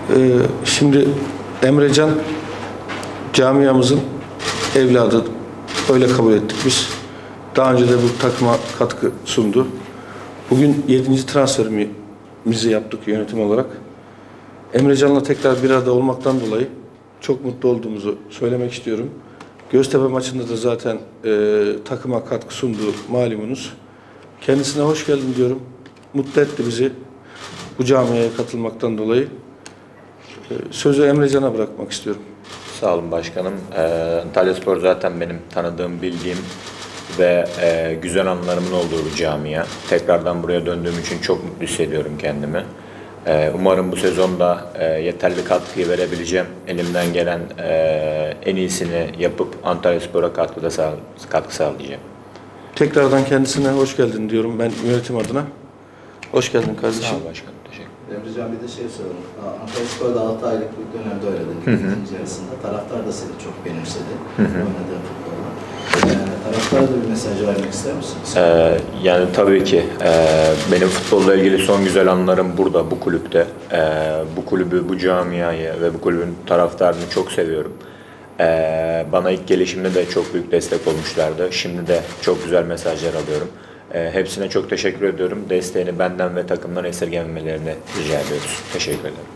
Şimdi Emrecan camiamızın evladı. Öyle kabul ettik biz. Daha önce de bu takıma katkı sundu. Bugün 7. transferimizi yaptık yönetim olarak. Emrecan'la tekrar bir arada olmaktan dolayı çok mutlu olduğumuzu söylemek istiyorum. Göztepe maçında da zaten takıma katkı sundu malumunuz. Kendisine hoş geldin diyorum. Mutlu etti bizi bu camiaya katılmaktan dolayı. Sözü Emrecan'a bırakmak istiyorum. Sağ olun başkanım. Antalyaspor zaten benim tanıdığım, bildiğim ve güzel anılarımın olduğu bir camia. Tekrardan buraya döndüğüm için çok mutlu hissediyorum kendimi. Umarım bu sezonda yeterli katkıyı verebileceğim. Elimden gelen en iyisini yapıp Antalyaspor'a katkı sağlayacağım. Tekrardan kendisine hoş geldin diyorum ben yönetim adına. Hoş geldin kardeşim. Sağ olun başkanım. Teşekkür ederim. Emrecan bir de şey soralım. Antalyaspor'da 6 aylık bir dönemde oynadın ikinci yarısında. Taraftar da seni çok benimsedi. Oynadığın futbolla. Taraftara da bir mesaj vermek ister misiniz? Yani tabii ki benim futbolla ilgili son güzel anılarım burada, bu kulüpte. Bu kulübü, bu camiayı ve bu kulübün taraftarını çok seviyorum. Bana ilk gelişimde de çok büyük destek olmuşlardı. Şimdi de çok güzel mesajlar alıyorum. Hepsine çok teşekkür ediyorum. Desteğini benden ve takımdan esirgememelerini rica ediyoruz. Teşekkür ederim.